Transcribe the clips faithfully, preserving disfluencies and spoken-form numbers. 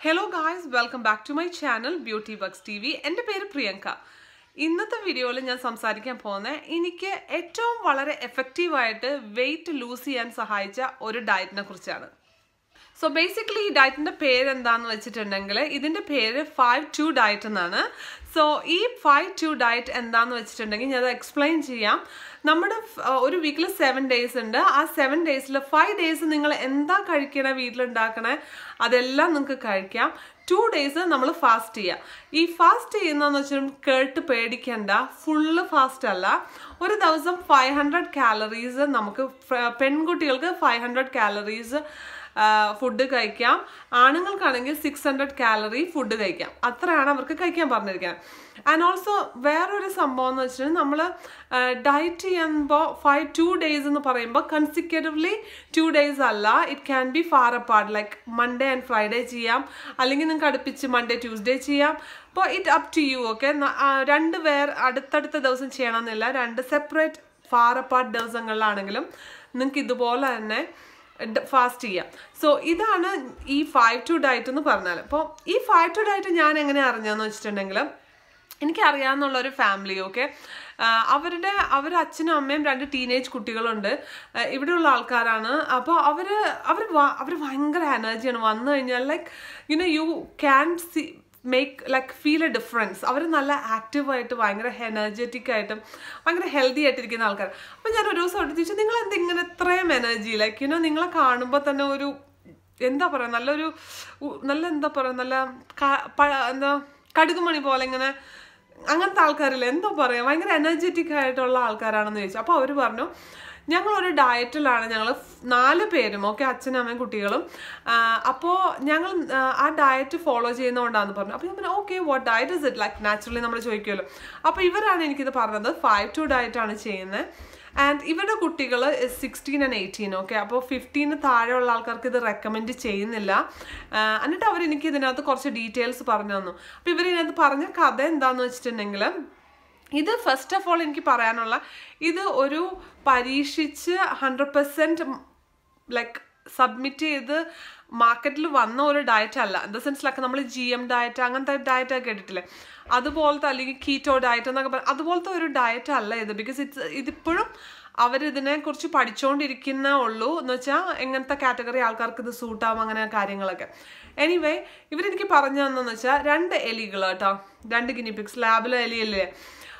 Hello guys, welcome back to my channel Beauty Bugs T V. എൻ്റെ പേര് പ്രിയങ്ക. ഇന്നത്തെ വീഡിയോയിൽ ഞാൻ സംസാരിക്കാൻ പോകുന്നത് എനിക്ക് ഏറ്റവും വളരെ എഫക്റ്റീവ് ആയിട്ട് വെയിറ്റ് ലൂസ് ചെയ്യാൻ സഹായിച്ച ഒരു ഡയറ്റിനെ കുറിച്ചാണ്. സോ ബേസിക്കലി ഈ ഡയറ്റിൻ്റെ പേര് എന്താണെന്ന് വെച്ചിട്ടുണ്ടെങ്കിൽ ഇതിൻ്റെ പേര് ഫൈവ് ടു ഡയറ്റ് എന്നാണ്. സോ ഈ ഫൈവ് ടു ഡയറ്റ് എന്താണെന്ന് വെച്ചിട്ടുണ്ടെങ്കിൽ ഞാൻ അത് എക്സ്പ്ലെയിൻ ചെയ്യാം. നമ്മുടെ ഒരു വീക്കിൽ സെവൻ ഡേയ്സ് ഉണ്ട്. ആ സെവൻ ഡേയ്സിൽ ഫൈവ് ഡേയ്സ് നിങ്ങൾ എന്താ കഴിക്കണേ വീട്ടിലുണ്ടാക്കണേ അതെല്ലാം നിങ്ങൾക്ക് കഴിക്കാം. ടു ഡേയ്സ് നമ്മൾ ഫാസ്റ്റ് ചെയ്യാം. ഈ ഫാസ്റ്റ് ചെയ്യുന്നതെന്ന് വെച്ചാൽ കേട്ട് പേടിക്കേണ്ട, ഫുള്ള് ഫാസ്റ്റ് അല്ല. ഒരു ദിവസം ഫൈവ് ഹൺഡ്രഡ് കാലറീസ് നമുക്ക് പെൺകുട്ടികൾക്ക് ഫൈവ് ഹൺഡ്രഡ് കാലറീസ് ഫുഡ് കഴിക്കാം. ആണുങ്ങൾക്കാണെങ്കിൽ സിക്സ് ഹൺഡ്രഡ് കാലറി ഫുഡ് കഴിക്കാം. അത്രയാണ് അവർക്ക് കഴിക്കാൻ പറഞ്ഞിരിക്കുന്നത്. ആൻഡ് ഓൾസോ വേറൊരു സംഭവം എന്ന് വെച്ചിട്ടുണ്ടെങ്കിൽ നമ്മൾ ഡയറ്റ് ചെയ്യുമ്പോൾ ഫൈവ് ടു ഡേയ്സ് എന്ന് പറയുമ്പോൾ കൺസിക്യൂട്ടീവ്ലി ടു ഡേയ്സ് അല്ല. It can be far apart, like Monday and Friday ചെയ്യാം, അല്ലെങ്കിൽ നിങ്ങൾക്ക് അടുപ്പിച്ച് മൺഡേ ട്യൂസ്ഡേ ചെയ്യാം. അപ്പോൾ it up to you. Okay, രണ്ട് പേർ അടുത്തടുത്ത ദിവസം ചെയ്യണമെന്നില്ല. രണ്ട് സെപ്പറേറ്റ് ഫാർ അപ്പാർട്ട് ദിവസങ്ങളിലാണെങ്കിലും നിങ്ങൾക്ക് ഇതുപോലെ തന്നെ ഫാസ്റ്റ് ചെയ്യാം. സോ ഇതാണ് ഈ ഫൈവ് ടു ഡയറ്റ് എന്ന് പറഞ്ഞാൽ. അപ്പോൾ ഈ ഫൈവ് ടു ഡയറ്റ് ഞാൻ എങ്ങനെ അറിഞ്ഞതെന്ന് വെച്ചിട്ടുണ്ടെങ്കിൽ എനിക്കറിയാവുന്നുള്ള ഒരു ഫാമിലി, ഓക്കെ, അവരുടെ അവർ അച്ഛനും അമ്മയും രണ്ട് ടീനേജ് കുട്ടികളുണ്ട്. ഇവിടെയുള്ള ആൾക്കാരാണ്. അപ്പോൾ അവർ അവർ അവർ ഭയങ്കര എനർജിയാണ്. വന്നു കഴിഞ്ഞാൽ like you know you can see make like feel a difference. അവർ നല്ല ആക്റ്റീവായിട്ട് ഭയങ്കര എനർജറ്റിക് ആയിട്ടും ഭയങ്കര ഹെൽത്തി ആയിട്ടിരിക്കുന്ന ആൾക്കാർ. അപ്പോൾ ഞാൻ ഒരു ദിവസം ചോദിച്ചു, നിങ്ങൾ എന്താ ഇങ്ങനെ ഇത്രയും എനർജി, ലൈക്ക് യുനോ നിങ്ങളെ കാണുമ്പോൾ തന്നെ ഒരു എന്താ പറയുക നല്ലൊരു നല്ല എന്താ പറയുക നല്ല എന്താ കടുകുമണി പോലെ ഇങ്ങനെ അങ്ങനത്തെ ആൾക്കാരില്ല, എന്തോ പറയാം, ഭയങ്കര എനർജറ്റിക് ആയിട്ടുള്ള ആൾക്കാരാണെന്ന് ചോദിച്ചു. അപ്പോൾ അവർ പറഞ്ഞു ഞങ്ങളൊരു ഡയറ്റിലാണ് ഞങ്ങൾ നാല് പേരും, ഓക്കെ, അച്ഛനും അമ്മയും കുട്ടികളും. അപ്പോൾ ഞങ്ങൾ ആ ഡയറ്റ് ഫോളോ ചെയ്യുന്നതുകൊണ്ടാണെന്ന് പറഞ്ഞു. അപ്പോൾ ഞാൻ പറഞ്ഞു okay, what diet is it, like naturally നമ്മൾ ചോദിക്കുമല്ലോ. അപ്പോൾ ഇവരാണ് എനിക്കിത് പറഞ്ഞത്, ഫൈവ് ടു ഡയറ്റാണ് ചെയ്യുന്നത്. ആൻഡ് ഇവരുടെ കുട്ടികൾ സിക്സ്റ്റീൻ ആൻഡ് എയ്റ്റീൻ, ഓക്കെ. അപ്പോൾ ഫിഫ്റ്റീന് താഴെയുള്ള ആൾക്കാർക്ക് ഇത് റെക്കമെൻഡ് ചെയ്യുന്നില്ല. എന്നിട്ട് അവർ എനിക്ക് ഇതിനകത്ത് കുറച്ച് ഡീറ്റെയിൽസ് പറഞ്ഞു തന്നു. അപ്പോൾ ഇവരിതിനകത്ത് പറഞ്ഞ കഥ എന്താണെന്ന് വെച്ചിട്ടുണ്ടെങ്കിൽ, ഇത് ഫസ്റ്റ് ഓഫ് ഓൾ എനിക്ക് പറയാനുള്ള, ഇത് ഒരു പരീക്ഷിച്ച് ഹൺഡ്രഡ് പെർസെൻറ്റ് ലൈക്ക് സബ്മിറ്റ് ചെയ്ത് മാർക്കറ്റിൽ വന്ന ഒരു ഡയറ്റ് അല്ല. ഇൻ ദ സെൻസ് ലൈക്ക് നമ്മൾ ജി എം ഡയറ്റ് അങ്ങനത്തെ ഡയറ്റൊക്കെ കേട്ടിട്ടില്ലേ, അതുപോലത്തെ, അല്ലെങ്കിൽ കീറ്റോ ഡയറ്റ് എന്നൊക്കെ പറയും, അതുപോലത്തെ ഒരു ഡയറ്റ് അല്ല ഇത്. ബിക്കോസ് ഇറ്റ്സ് ഇതിപ്പോഴും അവരിതിനെക്കുറിച്ച് പഠിച്ചുകൊണ്ടിരിക്കുന്നേ ഉള്ളൂ. എന്ന് വെച്ചാൽ എങ്ങനത്തെ കാറ്റഗറി ആൾക്കാർക്ക് ഇത് സൂട്ടാവും, അങ്ങനെ കാര്യങ്ങളൊക്കെ. എനിവേ ഇവരെനിക്ക് പറഞ്ഞു തന്നെന്ന് വെച്ചാൽ രണ്ട് എലികൾ കേട്ടോ, രണ്ട് ഗിനിപിക്സ്, ലാബിലെ എലിയല്ലേ,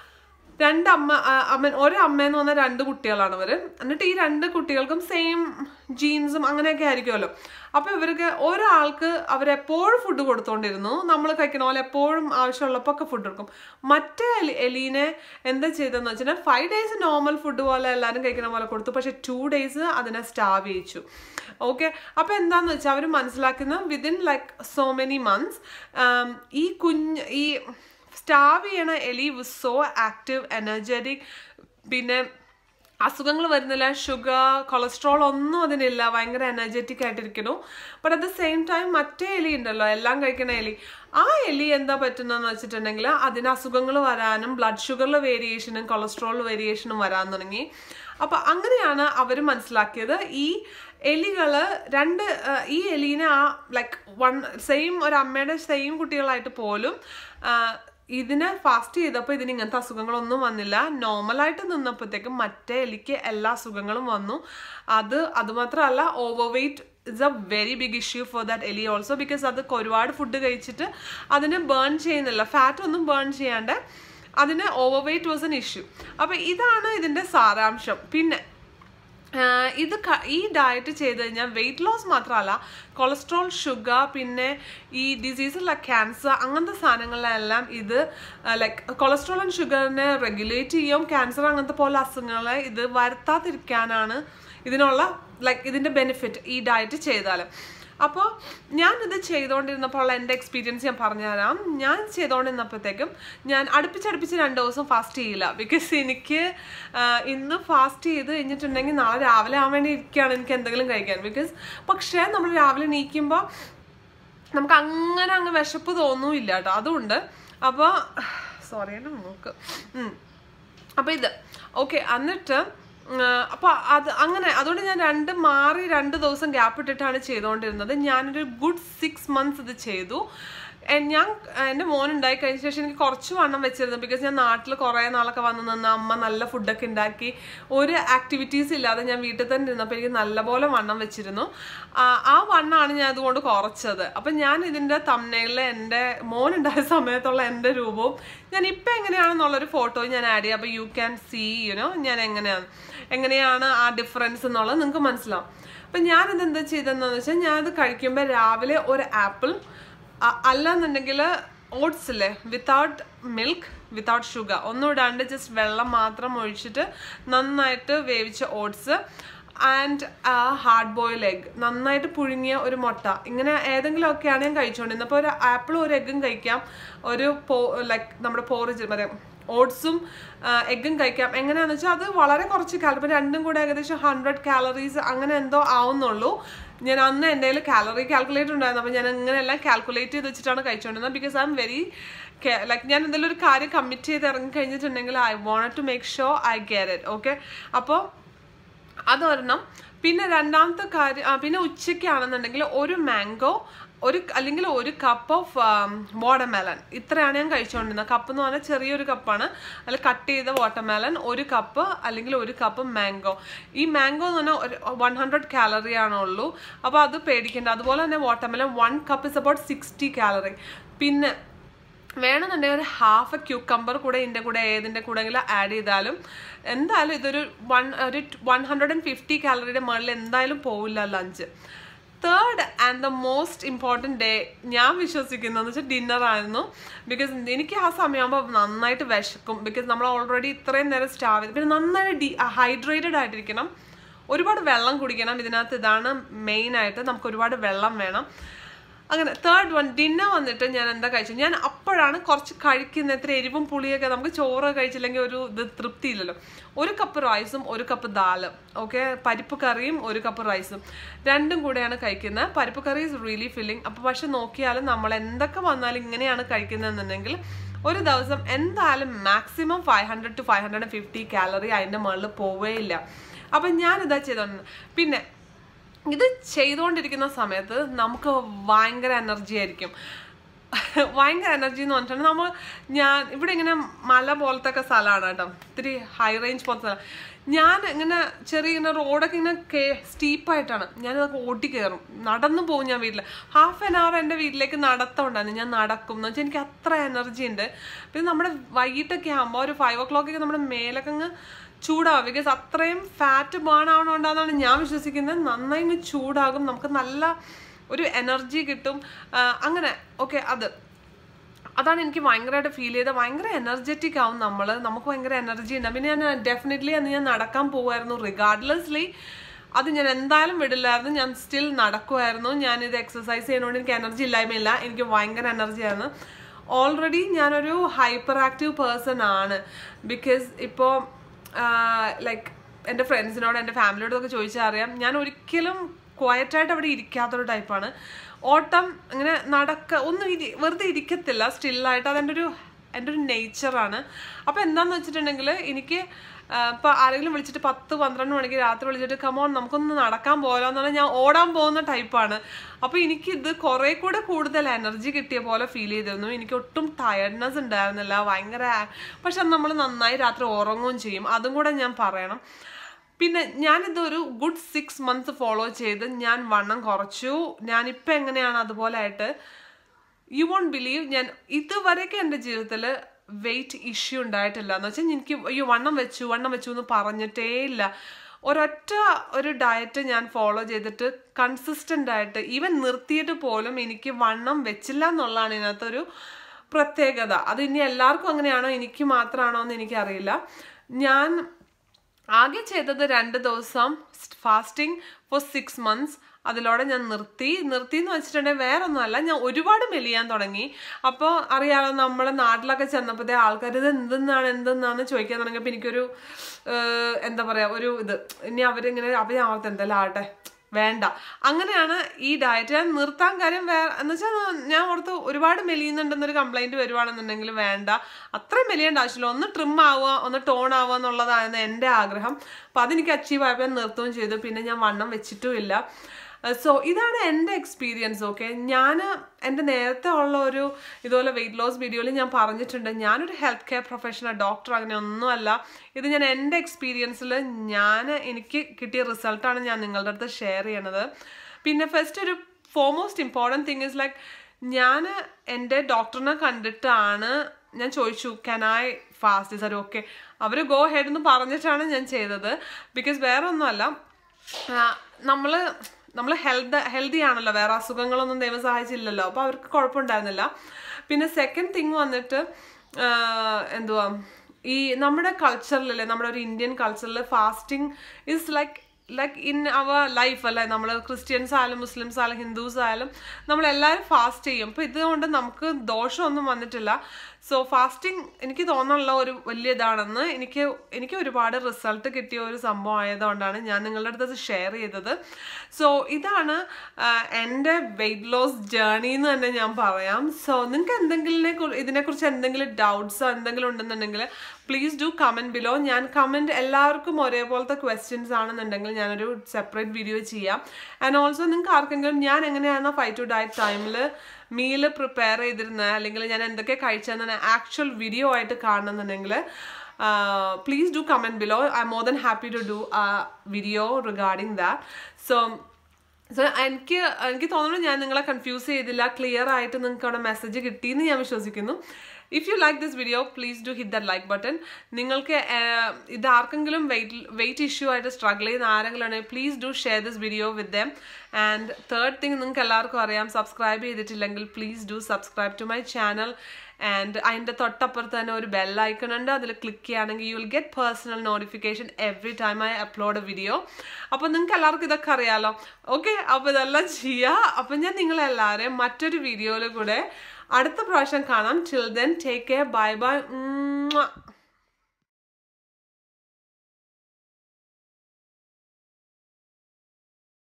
രണ്ട് അമ്മ അമ്മ ഒരു അമ്മയെന്ന് പറഞ്ഞാൽ രണ്ട് കുട്ടികളാണ് ഇവർ. എന്നിട്ട് ഈ രണ്ട് കുട്ടികൾക്കും സെയിം ജീൻസും അങ്ങനെയൊക്കെ ആയിരിക്കുമല്ലോ. അപ്പോൾ ഇവർക്ക് ഒരാൾക്ക് അവരെപ്പോഴും ഫുഡ് കൊടുത്തോണ്ടിരുന്നു, നമ്മൾ കഴിക്കണ പോലെ എപ്പോഴും ആവശ്യമുള്ളപ്പോൾ ഒക്കെ ഫുഡ് കൊടുക്കും. മറ്റേ എലി എലീനെ എന്താ ചെയ്തതെന്ന് വെച്ചാൽ ഫൈവ് ഡേയ്സ് നോർമൽ ഫുഡ് പോലെ എല്ലാവരും കഴിക്കണ പോലെ കൊടുത്തു, പക്ഷെ ടു ഡേയ്സ് അതിനെ സ്റ്റാവ് ചെയ്യിച്ചു. ഓക്കെ, അപ്പോൾ എന്താണെന്ന് വെച്ചാൽ അവർ മനസ്സിലാക്കുന്ന within like so many months ഈ കുഞ്ഞ് ഈ സ്റ്റാവ് ചെയ്യണ എലി വാസ് സോ ആക്റ്റീവ്, എനർജറ്റിക്, പിന്നെ അസുഖങ്ങൾ വരുന്നില്ല, ഷുഗർ കൊളസ്ട്രോൾ ഒന്നും അതിനില്ല, ഭയങ്കര എനർജറ്റിക് ആയിട്ടിരിക്കുന്നു. But at the same time മറ്റേ എലി ഉണ്ടല്ലോ, എല്ലാം കഴിക്കുന്ന എലി, ആ എലി എന്താ പറ്റുന്നതെന്ന് വെച്ചിട്ടുണ്ടെങ്കിൽ അതിന് അസുഖങ്ങൾ വരാനും ബ്ലഡ് ഷുഗറിൽ വേരിയേഷനും കൊളസ്ട്രോൾ വേരിയേഷനും വരാൻ തുടങ്ങി. അപ്പം അങ്ങനെയാണ് അവർ മനസ്സിലാക്കിയത് ഈ എലികൾ രണ്ട് ഈ എലീനെ ആ ലൈക്ക് വൺ സെയിം ഒരു അമ്മയുടെ സെയിം കുട്ടികളായിട്ട് പോലും ഇതിനെ ഫാസ്റ്റ് ചെയ്തപ്പോൾ ഇതിന് ഇങ്ങനത്തെ അസുഖങ്ങളൊന്നും വന്നില്ല. നോർമലായിട്ട് നിന്നപ്പോഴത്തേക്കും മറ്റേ എലിക്ക് എല്ലാ അസുഖങ്ങളും വന്നു. അത് അതുമാത്രമല്ല, over weight is a very big issue for that എലി ഓൾസോ. ബിക്കോസ് അത് ഒരുപാട് ഫുഡ് കഴിച്ചിട്ട് അതിനെ ബേൺ ചെയ്യുന്നില്ല, ഫാറ്റ് ഒന്നും ബേൺ ചെയ്യാണ്ട് അതിന് over weight was an issue. അപ്പോൾ ഇതാണ് ഇതിൻ്റെ സാരാംശം. പിന്നെ ഇത് ഈ ഡയറ്റ് ചെയ്ത് കഴിഞ്ഞാൽ വെയിറ്റ് ലോസ് മാത്രമല്ല, കൊളസ്ട്രോൾ, ഷുഗർ, പിന്നെ ഈ ഡിസീസ് ലൈക്ക് ക്യാൻസർ അങ്ങനത്തെ സാധനങ്ങളിലെല്ലാം ഇത് ലൈക്ക് കൊളസ്ട്രോൾ ആൻഡ് ഷുഗറിനെ റെഗുലേറ്റ് ചെയ്യും. ക്യാൻസർ അങ്ങനത്തെ പോലെ അസുഖങ്ങളെ ഇത് വരുത്താതിരിക്കാനാണ് ഇതിനുള്ള ലൈക്ക് ഇതിൻ്റെ ബെനിഫിറ്റ് ഈ ഡയറ്റ് ചെയ്താൽ. അപ്പോൾ ഞാനിത് ചെയ്തുകൊണ്ടിരുന്നപ്പോൾ ഉള്ള എൻ്റെ എക്സ്പീരിയൻസ് ഞാൻ പറഞ്ഞുതരാം. ഞാൻ ചെയ്തുകൊണ്ടിരുന്നപ്പോഴത്തേക്കും ഞാൻ അടുപ്പിച്ചടുപ്പിച്ച് രണ്ട് ദിവസം ഫാസ്റ്റ് ചെയ്യില്ല. ബിക്കോസ് എനിക്ക് ഇന്ന് ഫാസ്റ്റ് ചെയ്ത് കഴിഞ്ഞിട്ടുണ്ടെങ്കിൽ നാളെ രാവിലെ ആവാൻ വേണ്ടി ഇരിക്കുകയാണ് എനിക്ക് എന്തെങ്കിലും കഴിക്കാൻ. ബിക്കോസ് പക്ഷേ നമ്മൾ രാവിലെ എണീക്കുമ്പോൾ നമുക്ക് അങ്ങനെ അങ്ങ് വിശപ്പ് തോന്നുമില്ല കേട്ടോ, അതുകൊണ്ട്. അപ്പോൾ സോറി എൻ്റെ മൂക്ക്. അപ്പോൾ ഇത് ഓക്കെ. എന്നിട്ട് അപ്പോൾ അത് അങ്ങനെ അതുകൊണ്ട് ഞാൻ രണ്ട് മാറി രണ്ട് ദിവസം ഗ്യാപ്പ് ഇട്ടിട്ടാണ് ചെയ്തുകൊണ്ടിരുന്നത്. ഞാനൊരു ഗുഡ് സിക്സ് മന്ത്സ് ഇത് ചെയ്തു. ഞാൻ എൻ്റെ മോൻ ഉണ്ടായി കഴിഞ്ഞ ശേഷം എനിക്ക് കുറച്ച് വണ്ണം വെച്ചിരുന്നു. ബിക്കോസ് ഞാൻ നാട്ടിൽ കുറേ നാളൊക്കെ വന്ന് നിന്ന് അമ്മ നല്ല ഫുഡൊക്കെ ഉണ്ടാക്കി ഒരു ആക്ടിവിറ്റീസ് ഇല്ലാതെ ഞാൻ വീട്ടിൽ തന്നെ ഇരുന്നപ്പോൾ എനിക്ക് നല്ലപോലെ വണ്ണം വെച്ചിരുന്നു. ആ വണ്ണമാണ് ഞാൻ അതുകൊണ്ട് കുറച്ചത്. അപ്പം ഞാൻ ഇതിൻ്റെ തംബ്നെയിലിൽ എൻ്റെ മോൻ ഉണ്ടായ സമയത്തുള്ള എൻ്റെ രൂപവും ഞാൻ ഇപ്പം എങ്ങനെയാണെന്നുള്ളൊരു ഫോട്ടോ ഞാൻ ആഡ് ചെയ്യാം. അപ്പോൾ യു ക്യാൻ സീ യുനോ ഞാൻ എങ്ങനെയാണ് എങ്ങനെയാണ് ആ ഡിഫറൻസ് എന്നുള്ളത് നിങ്ങൾക്ക് മനസ്സിലാവും. അപ്പം ഞാനിത് എന്താ ചെയ്തതെന്ന് വെച്ചാൽ ഞാനത് കഴിക്കുമ്പോൾ രാവിലെ ഒരു ആപ്പിൾ, അല്ലാന്നുണ്ടെങ്കിൽ ഓട്സ് ഇല്ലേ, വിത്തൗട്ട് മിൽക്ക് വിത്തൗട്ട് ഷുഗർ ഒന്നും ഇടാണ്ട് ജസ്റ്റ് വെള്ളം മാത്രം ഒഴിച്ചിട്ട് നന്നായിട്ട് വേവിച്ച oats and hard boil egg, നന്നായിട്ട് പുഴുങ്ങിയ ഒരു മുട്ട, ഇങ്ങനെ ഏതെങ്കിലുമൊക്കെയാണ് ഞാൻ കഴിച്ചുകൊണ്ടിരുന്നത്. അപ്പോൾ ഒരു ആപ്പിളും ഒരു എഗ്ഗും കഴിക്കാം, ഒരു പോ ലൈക്ക് നമ്മുടെ പോറിജ് പറയാം ഓട്സും എഗ്ഗും കഴിക്കാം. എങ്ങനെയാണെന്ന് വെച്ചാൽ അത് വളരെ കുറച്ച് കാലറി, ഇപ്പം രണ്ടും കൂടെ ഏകദേശം ഹൺഡ്രഡ് കാലറീസ് അങ്ങനെ എന്തോ ആവുന്നുള്ളൂ. ഞാൻ അന്ന് എൻ്റെ കയ്യിൽ കാലറി കാൽക്കുലേറ്റർ ഉണ്ടായിരുന്നു. അപ്പോൾ ഞാൻ ഇങ്ങനെയെല്ലാം കാൽക്കുലേറ്റ് ചെയ്ത് വെച്ചിട്ടാണ് കഴിച്ചുകൊണ്ടിരുന്നത്. Because I am very like ഞാൻ എന്തെങ്കിലും ഒരു കാര്യം കമ്മിറ്റ് ചെയ്ത് ഇറങ്ങി കഴിഞ്ഞിട്ടുണ്ടെങ്കിൽ I want to make sure I get it. Okay, അപ്പോൾ അതൊരെണ്ണം. പിന്നെ രണ്ടാമത്തെ കാര്യം, പിന്നെ ഉച്ചയ്ക്കാണെന്നുണ്ടെങ്കിൽ ഒരു മാംഗോ, ഒരു അല്ലെങ്കിൽ ഒരു കപ്പ് ഓഫ് വാട്ടർമെലൺ, ഇത്രയാണ് ഞാൻ കഴിച്ചുകൊണ്ടിരുന്നത്. കപ്പ് എന്ന് പറഞ്ഞാൽ ചെറിയൊരു കപ്പാണ്, അതിൽ കട്ട് ചെയ്ത വാട്ടർമെലൺ ഒരു കപ്പ്, അല്ലെങ്കിൽ ഒരു കപ്പ് മാംഗോ. ഈ മാംഗോ എന്ന് പറഞ്ഞാൽ ഒരു വൺ ഹൺഡ്രഡ് കാലറി ആണുള്ളൂ. അപ്പോൾ അത് പേടിക്കേണ്ട. അതുപോലെ തന്നെ watermelon one cup is about sixty calorie. പിന്നെ വേണമെന്നുണ്ടെങ്കിൽ ഒരു ഹാഫ് എ ക്യൂക്കമ്പർ കൂടെ ഇതിൻ്റെ കൂടെ ഏതിൻ്റെ കൂടെയെങ്കിലും ആഡ് ചെയ്താലും എന്തായാലും ഇതൊരു വൺ ഒരു വൺ ഹൺഡ്രഡ് ആൻഡ് ഫിഫ്റ്റി കാലറിയുടെ മുകളിൽ എന്തായാലും പോവില്ല lunch. Third and the most important day ഞാൻ വിശ്വസിക്കുന്നതെന്ന് വെച്ചാൽ ഡിന്നറായിരുന്നു. ബിക്കോസ് എനിക്ക് ആ സമയമാകുമ്പോൾ നന്നായിട്ട് വിശക്കും. ബിക്കോസ് നമ്മൾ ഓൾറെഡി ഇത്രയും നേരം സ്റ്റാവ് ചെയ്ത്, പിന്നെ നന്നായിട്ട് ഡി ഹൈഡ്രേറ്റഡ് ആയിട്ടിരിക്കണം, ഒരുപാട് വെള്ളം കുടിക്കണം. ഇതിനകത്ത് ഇതാണ് മെയിനായിട്ട്, നമുക്ക് ഒരുപാട് വെള്ളം വേണം. അങ്ങനെ തേർഡ് വൺ ഡിന്നർ വന്നിട്ട് ഞാൻ എന്താ കഴിച്ചു, ഞാൻ അപ്പോഴാണ് കുറച്ച് കഴിക്കുന്നത്. എത്ര എരിവും പുളിയൊക്കെ, നമുക്ക് ചോറ് കഴിച്ചില്ലെങ്കിൽ ഒരു ഇത് തൃപ്തിയില്ലല്ലോ. ഒരു കപ്പ് റൈസും ഒരു കപ്പ് ദാലും, ഓക്കെ, പരിപ്പ് കറിയും ഒരു കപ്പ് റൈസും രണ്ടും കൂടെയാണ് കഴിക്കുന്നത്. പരിപ്പ് കറി ഈസ് റിയലി ഫില്ലിങ്. അപ്പോൾ പക്ഷെ നോക്കിയാലും നമ്മൾ എന്തൊക്കെ വന്നാലും ഇങ്ങനെയാണ് കഴിക്കുന്നതെന്നുണ്ടെങ്കിൽ ഒരു ദിവസം എന്തായാലും maximum five hundred two five hundred and fifty calorie അതിൻ്റെ മുകളിൽ പോവുകയില്ല. അപ്പം ഞാനിതാ ചെയ്തോണ്ട്, പിന്നെ ഇത് ചെയ്തുകൊണ്ടിരിക്കുന്ന സമയത്ത് നമുക്ക് ഭയങ്കര എനർജി ആയിരിക്കും. ഭയങ്കര എനർജി എന്ന് പറഞ്ഞിട്ടുണ്ടെങ്കിൽ നമ്മൾ ഞാൻ ഇവിടെ ഇങ്ങനെ മല പോലത്തെ ഒക്കെ സ്ഥലമാണ് കേട്ടോ, ഇത്തിരി ഹൈ റേഞ്ച് പോലത്തെ സ്ഥലം. ഞാൻ ഇങ്ങനെ ചെറിയ ഇങ്ങനെ റോഡൊക്കെ ഇങ്ങനെ കേ സ്റ്റീപ്പായിട്ടാണ് ഞാനതൊക്കെ ഓട്ടി കയറും, നടന്നു പോകും. ഞാൻ വീട്ടിൽ ഹാഫ് ആൻ അവർ എൻ്റെ വീട്ടിലേക്ക് നടത്തമുണ്ടായിരുന്നു. ഞാൻ നടക്കും എന്ന് വെച്ചാൽ എനിക്ക് അത്ര എനർജി ഉണ്ട്. പിന്നെ നമ്മുടെ വൈകിട്ടൊക്കെ ആകുമ്പോൾ ഒരു ഫൈവ് ഓ ക്ലോക്കൊക്കെ നമ്മുടെ മേലൊക്കെ അങ്ങ് ചൂടാവും. ബിക്കോസ് അത്രയും ഫാറ്റ് ബേൺ ആവണോണ്ടാന്നാണ് ഞാൻ വിശ്വസിക്കുന്നത്. നന്നായി ഇങ്ങ് ചൂടാകും, നമുക്ക് നല്ല ഒരു എനർജി കിട്ടും. അങ്ങനെ ഓക്കെ, അത് അതാണ് എനിക്ക് ഭയങ്കരമായിട്ട് ഫീൽ ചെയ്തത്. ഭയങ്കര എനർജറ്റിക് ആവും നമ്മൾ, നമുക്ക് ഭയങ്കര എനർജി ഉണ്ടാവും. പിന്നെ ഞാൻ ഡെഫിനറ്റ്ലി അന്ന് ഞാൻ നടക്കാൻ പോകുമായിരുന്നു. റിഗാർഡ്ലെസ്ലി അത് ഞാൻ എന്തായാലും വിടില്ലായിരുന്നു, ഞാൻ സ്റ്റിൽ നടക്കുമായിരുന്നു. ഞാനിത് എക്സസൈസ് ചെയ്യുന്നതുകൊണ്ട് എനിക്ക് എനർജി ഇല്ലായ്മയില്ല, എനിക്ക് ഭയങ്കര എനർജി ആയിരുന്നു. ഓൾറെഡി ഞാനൊരു ഹൈപ്പർ ആക്റ്റീവ് പേഴ്സൺ ആണ്. ബിക്കോസ് ഇപ്പോൾ ലൈക്ക് എൻ്റെ ഫ്രണ്ട്സിനോട് എൻ്റെ ഫാമിലിയോടൊക്കെ ചോദിച്ചാൽ അറിയാം, ഞാൻ ഒരിക്കലും ക്വയറ്റായിട്ട് അവിടെ ഇരിക്കാത്തൊരു ടൈപ്പാണ്. ഓട്ടം ഇങ്ങനെ നടക്ക ഒന്നും ഇരി വെറുതെ ഇരിക്കത്തില്ല, സ്റ്റില്ലായിട്ട്. അതെൻ്റെ ഒരു എൻ്റെ ഒരു നേച്ചറാണ്. അപ്പോൾ എന്താണെന്ന് വെച്ചിട്ടുണ്ടെങ്കിൽ എനിക്ക് ഇപ്പോൾ ആരെങ്കിലും വിളിച്ചിട്ട് പത്ത് പന്ത്രണ്ട് മണിക്ക് രാത്രി വിളിച്ചിട്ട് കമോൺ നമുക്കൊന്ന് നടക്കാൻ പോകാമല്ലോ എന്ന് പറഞ്ഞാൽ ഞാൻ ഓടാൻ പോകുന്ന ടൈപ്പാണ്. അപ്പോൾ എനിക്കിത് കുറേ കൂടെ കൂടുതൽ എനർജി കിട്ടിയ പോലെ ഫീൽ ചെയ്തിരുന്നു. എനിക്ക് ഒട്ടും ടയർഡ്നെസ് ഉണ്ടായിരുന്നില്ല, ഭയങ്കര. പക്ഷെ നമ്മൾ നന്നായി രാത്രി ഉറങ്ങുകയും ചെയ്യും, അതും കൂടെ ഞാൻ പറയണം. പിന്നെ ഞാനിതൊരു ഗുഡ് സിക്സ് മന്ത്സ് ഫോളോ ചെയ്ത് ഞാൻ വണ്ണം കുറച്ചു. ഞാനിപ്പോൾ എങ്ങനെയാണ് അതുപോലെ ആയിട്ട് യു വോണ്ട് ബിലീവ്, ഞാൻ ഇതുവരെയൊക്കെ എൻ്റെ ജീവിതത്തിൽ വെയിറ്റ് ഇഷ്യൂ ഉണ്ടായിട്ടില്ല. എന്ന് വെച്ചാൽ എനിക്ക് അയ്യോ വണ്ണം വെച്ചു വണ്ണം വെച്ചു എന്ന് പറഞ്ഞിട്ടേ ഇല്ല. ഒരൊറ്റ ഒരു ഡയറ്റ് ഞാൻ ഫോളോ ചെയ്തിട്ട് കൺസിസ്റ്റൻ്റ് ആയിട്ട് ഈവൻ നിർത്തിയിട്ട് പോലും എനിക്ക് വണ്ണം വെച്ചില്ല എന്നുള്ളതാണ് ഇതിനകത്തൊരു പ്രത്യേകത. അത് ഇനി എല്ലാവർക്കും അങ്ങനെയാണോ എനിക്ക് മാത്രമാണോ എന്ന് എനിക്കറിയില്ല. ഞാൻ ആകെ ചെയ്തത് രണ്ട് ദിവസം ഫാസ്റ്റിംഗ് ഫോർ സിക്സ് മന്ത്സ്. അതിലൂടെ ഞാൻ നിർത്തി നിർത്തി എന്ന് വെച്ചിട്ടുണ്ടെങ്കിൽ വേറെ ഒന്നുമല്ല, ഞാൻ ഒരുപാട് മെലിയാൻ തുടങ്ങി. അപ്പോൾ അറിയാമല്ലോ, നമ്മുടെ നാട്ടിലൊക്കെ ചെന്നപ്പോഴത്തെ ആൾക്കാർ ഇത് എന്തെന്നാണ് എന്തെന്നാണ് ചോദിക്കാൻ തുടങ്ങിയപ്പോൾ എനിക്കൊരു എന്താ പറയുക ഒരു ഇത്, ഇനി അവരിങ്ങനെ അവർ അവർക്ക് എന്തെല്ലാം ആവട്ടെ വേണ്ട. അങ്ങനെയാണ് ഈ ഡയറ്റ് ഞാൻ നിർത്താൻ കാര്യം. വേറെ എന്ന് വെച്ചാൽ ഞാൻ ഓർത്ത് ഒരുപാട് മെലിയുന്നുണ്ടെന്നൊരു കംപ്ലൈൻറ്റ് വരുവാണെന്നുണ്ടെങ്കിൽ വേണ്ട, അത്രയും മെലിയേണ്ട ആവശ്യമില്ല, ഒന്ന് ട്രിം ആവുക, ഒന്ന് ടോൺ ആവുക എന്നുള്ളതായിരുന്നു എൻ്റെ ആഗ്രഹം. അപ്പോൾ അതെനിക്ക് അച്ചീവ് ആയപ്പോൾ നിർത്തുകയും ചെയ്തു. പിന്നെ ഞാൻ വണ്ണം വെച്ചിട്ടുമില്ല. സോ ഇതാണ് എൻ്റെ എക്സ്പീരിയൻസ്. ഓക്കെ, ഞാൻ എൻ്റെ നേരത്തെ ഉള്ള ഒരു ഇതുപോലെ വെയിറ്റ് ലോസ് വീഡിയോയിൽ ഞാൻ പറഞ്ഞിട്ടുണ്ട്, ഞാനൊരു ഹെൽത്ത് കെയർ പ്രൊഫഷണൽ, ഡോക്ടർ അങ്ങനെ ഒന്നുമല്ല. ഇത് ഞാൻ എൻ്റെ എക്സ്പീരിയൻസിൽ ഞാൻ എനിക്ക് കിട്ടിയ റിസൾട്ടാണ് ഞാൻ നിങ്ങളുടെ അടുത്ത് ഷെയർ ചെയ്യണത്. പിന്നെ ഫസ്റ്റ് ഒരു foremost important thing is like, ഞാൻ എൻ്റെ ഡോക്ടറിനെ കണ്ടിട്ടാണ് ഞാൻ ചോദിച്ചു can I fast, sir okay, അവർ ഗോ ഹെഡ് എന്ന് പറഞ്ഞിട്ടാണ് ഞാൻ ചെയ്തത്. ബിക്കോസ് വേറെ ഒന്നുമല്ല, നമ്മൾ നമ്മൾ ഹെൽത്ത് ഹെൽത്തി ആണല്ലോ, വേറെ അസുഖങ്ങളൊന്നും ദൈവം സഹായിച്ചില്ലല്ലോ, അപ്പോൾ അവർക്ക് കുഴപ്പമുണ്ടായിരുന്നില്ല. പിന്നെ സെക്കൻഡ് തിങ് വന്നിട്ട് എന്തുവാ, ഈ നമ്മുടെ കൾച്ചറിലല്ലേ, നമ്മുടെ ഒരു ഇന്ത്യൻ കൾച്ചറിൽ fasting is like like in our life അല്ലേ. നമ്മൾ ക്രിസ്ത്യൻസ് ആയാലും മുസ്ലിംസ് ആയാലും ഹിന്ദുസ് ആയാലും നമ്മളെല്ലാവരും ഫാസ്റ്റ് ചെയ്യും. അപ്പോൾ ഇതുകൊണ്ട് നമുക്ക് ദോഷമൊന്നും വന്നിട്ടില്ല. സോ ഫാസ്റ്റിംഗ് എനിക്ക് തോന്നാനുള്ള ഒരു വലിയ ഇതാണെന്ന് എനിക്ക് എനിക്ക് ഒരുപാട് റിസൾട്ട് കിട്ടിയ ഒരു സംഭവം ആയതുകൊണ്ടാണ് ഞാൻ നിങ്ങളുടെ അടുത്ത് ഷെയർ ചെയ്തത്. സോ ഇതാണ് എൻ്റെ വെയിറ്റ് ലോസ് ജേർണി എന്ന് തന്നെ ഞാൻ പറയാം. സോ നിങ്ങൾക്ക് എന്തെങ്കിലും ഇതിനെക്കുറിച്ച് എന്തെങ്കിലും ഡൗട്ട്സോ എന്തെങ്കിലും ഉണ്ടെന്നുണ്ടെങ്കിൽ പ്ലീസ് ഡു കമൻറ്റ് ബിലോ. ഞാൻ കമൻറ്റ് എല്ലാവർക്കും ഒരേപോലത്തെ ക്വസ്റ്റ്യൻസ് ആണെന്നുണ്ടെങ്കിൽ ഞാനൊരു സെപ്പറേറ്റ് വീഡിയോ ചെയ്യാം. ആൻഡ് ഓൾസോ നിങ്ങൾക്ക് ആർക്കെങ്കിലും ഞാൻ എങ്ങനെയാണ് ഫൈവ് ടു ഡയറ്റ് ടൈമിൽ മീല് പ്രിപ്പയർ ചെയ്തിരുന്നത് അല്ലെങ്കിൽ ഞാൻ എന്തൊക്കെ കഴിച്ചതെന്ന് ആക്ച്വൽ വീഡിയോ ആയിട്ട് കാണണമെന്നുണ്ടെങ്കിൽ please do comment below. I am more than happy to do a video regarding that. So so എനിക്ക് എനിക്ക് തോന്നുന്നു ഞാൻ നിങ്ങളെ കൺഫ്യൂസ് ചെയ്തില്ല, ക്ലിയർ ആയിട്ട് നിങ്ങൾക്ക് അവിടെ മെസ്സേജ് കിട്ടിയെന്ന് ഞാൻ വിശ്വസിക്കുന്നു. If you like this video please do hit that like button. നിങ്ങൾക്ക് ഇത് ആർക്കെങ്കിലും വെയിറ്റ് വെയിറ്റ് ഇഷ്യൂ ആയിട്ട് സ്ട്രഗിൾ ചെയ്യുന്ന ആരെങ്കിലും ആണെങ്കിൽ please do share this video with them. And third thing, നിങ്ങൾക്ക് എല്ലാവർക്കും അറിയാം, സബ്സ്ക്രൈബ് ചെയ്തിട്ടില്ലെങ്കിൽ please do subscribe to my channel. And അതിൻ്റെ തൊട്ടപ്പുറത്ത് തന്നെ ഒരു ബെൽ ഐക്കൺ ഉണ്ട്, അതിൽ ക്ലിക്ക് ചെയ്യുകയാണെങ്കിൽ you will get personal notification every time I upload a video. അപ്പോൾ നിങ്ങൾക്ക് എല്ലാവർക്കും ഇതൊക്കെ അറിയാമല്ലോ. ഓക്കെ, അപ്പോൾ ഇതെല്ലാം ചെയ്യുക. അപ്പം ഞാൻ നിങ്ങളെല്ലാവരെയും മറ്റൊരു വീഡിയോയിൽ കൂടെ അടുത്ത പ്രാവശ്യം കാണാം. Till then take care, bye by.